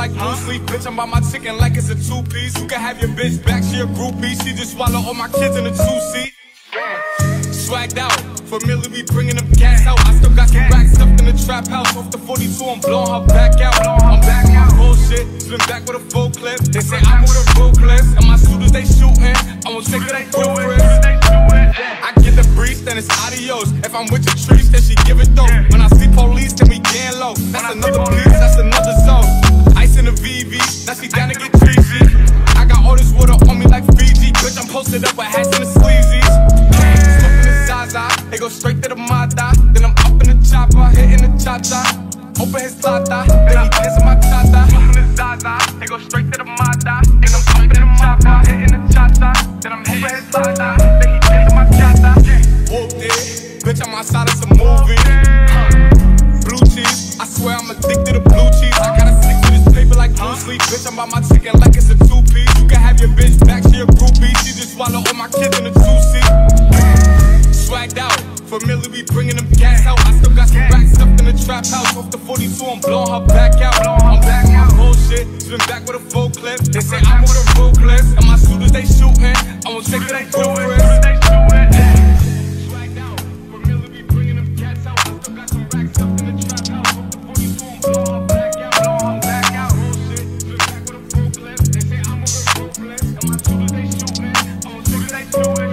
like blue sleep. Bitch, I'm by my chicken like it's a two-piece. You can have your bitch back, she a groupie. She just swallow all my kids in a two-seat. Swagged out, familiar, we bringing them gas out. I still got some racks stuffed in the trap house. Off the 42, I'm blowing her back out. I'm back out, bullshit, spin back with a full clip. They say I'm with a ruthless, and my shooters they shooting. I won't take it, they do it. I get the breeze, then it's adios. If I'm with your trees, then she give it though. When I see police, then we gang low. That's another piece, that's another zone. Ice in the VV, now she down to get treachy. I got all this water on me like Fiji. Bitch, I'm posted up with hats and the sleazies. They go straight to the Mata. Then I'm up in the chopper, hitting the cha-cha. Open his tata, then he dancing my cha-cha. Up in the Zaza, they go straight to the Mata. Then I'm up in the chopper, hitting the cha-cha. Then I'm hitting his tata, then he dancing my cha-cha. Whooped it, bitch, I'm outside of some movie. Blue cheese, I swear I'm addicted to blue cheese. I gotta stick to this paper like blue sleep. Bitch, I'm by my chicken like it's a two-piece. You can have your bitch back, she a groupie. She just swallow all my kids in a two-seat. Swagged out, familiar, we bringing them gas out. I still got some racks stuffed in the trap house. Off the 42, I'm blowing her back out. I'm back out, bullshit, spin back with a full clip. They say I'm with a ruthless, and my shooters they shooting. I won't take it, they do it. Swagged out, familiar, we bringing them gas out. I still got some racks stuffed in the trap house. Off the 42, I'm blowing her back out. I'm back out, bullshit, spin back with a full clip. They say I'm with a ruthless, and my shooters they shooting. I won't take it, they do it.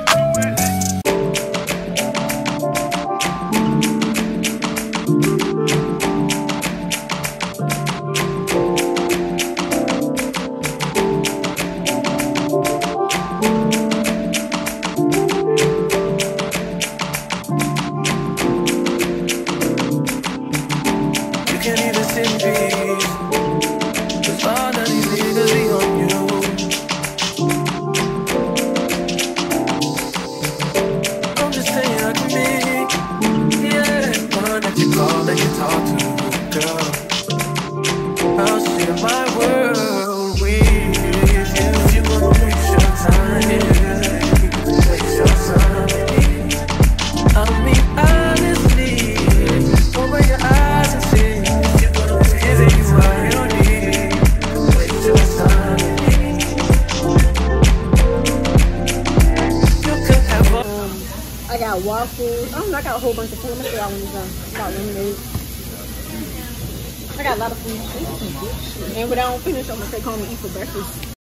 Waffles. I got a whole bunch of food. I'm gonna show y'all when it's done. I got lemonade. I got a lot of food. And when I don't finish, I'm gonna take home and eat for breakfast.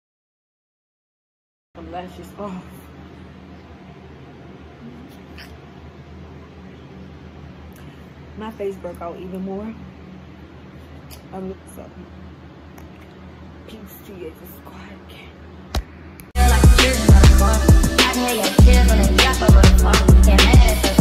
Some lashes off. My face broke out even more. I'm looking something. Peace to you, just quiet. I can hear your tears when they drop over the phone. Can't